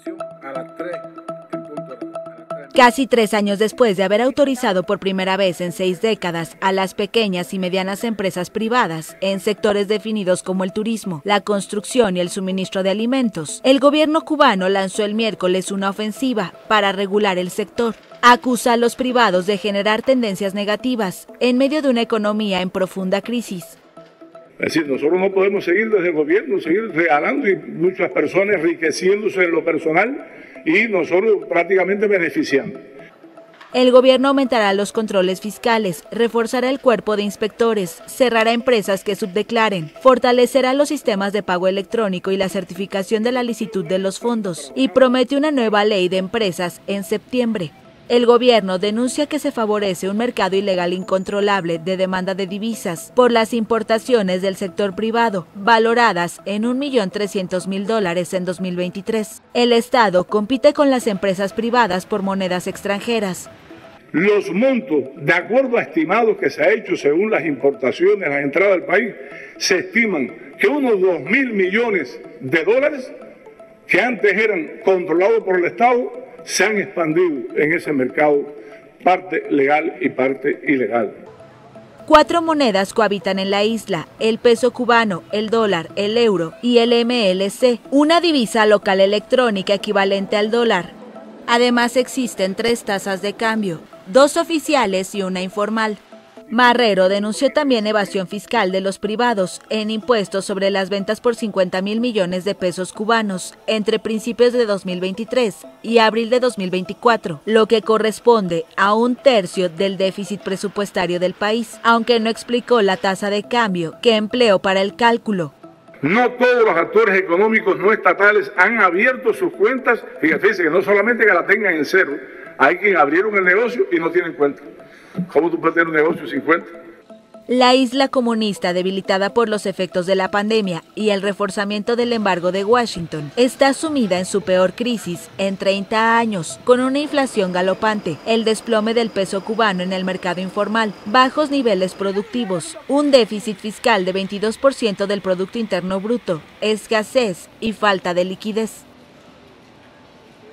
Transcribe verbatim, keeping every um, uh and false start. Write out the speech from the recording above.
votación a las tres. Casi tres años después de haber autorizado por primera vez en seis décadas a las pequeñas y medianas empresas privadas en sectores definidos como el turismo, la construcción y el suministro de alimentos, el gobierno cubano lanzó el miércoles una ofensiva para regular el sector. Acusa a los privados de generar tendencias negativas en medio de una economía en profunda crisis. Es decir, nosotros no podemos seguir desde el gobierno, seguir regalando y muchas personas enriqueciéndose en lo personal y nosotros prácticamente beneficiando. El gobierno aumentará los controles fiscales, reforzará el cuerpo de inspectores, cerrará empresas que subdeclaren, fortalecerá los sistemas de pago electrónico y la certificación de la licitud de los fondos y promete una nueva ley de empresas en septiembre. El gobierno denuncia que se favorece un mercado ilegal incontrolable de demanda de divisas por las importaciones del sector privado, valoradas en un millón trescientos mil dólares en dos mil veintitrés. El Estado compite con las empresas privadas por monedas extranjeras. Los montos, de acuerdo a estimados que se ha hecho según las importaciones, las entradas al país, se estiman que unos dos mil millones de dólares que antes eran controlados por el Estado se han expandido en ese mercado, parte legal y parte ilegal. Cuatro monedas cohabitan en la isla: el peso cubano, el dólar, el euro y el M L C, una divisa local electrónica equivalente al dólar. Además existen tres tasas de cambio, dos oficiales y una informal. Marrero denunció también evasión fiscal de los privados en impuestos sobre las ventas por cincuenta mil millones de pesos cubanos entre principios de dos mil veintitrés y abril de dos mil veinticuatro, lo que corresponde a un tercio del déficit presupuestario del país, aunque no explicó la tasa de cambio que empleó para el cálculo. No todos los actores económicos no estatales han abierto sus cuentas. Fíjate que no solamente que la tengan en cero, hay quien abrieron el negocio y no tienen cuenta. ¿Cómo tú puedes tener un negocio sin cuenta? La isla comunista, debilitada por los efectos de la pandemia y el reforzamiento del embargo de Washington, está sumida en su peor crisis en treinta años, con una inflación galopante, el desplome del peso cubano en el mercado informal, bajos niveles productivos, un déficit fiscal de veintidós por ciento del Producto Interno Bruto, escasez y falta de liquidez.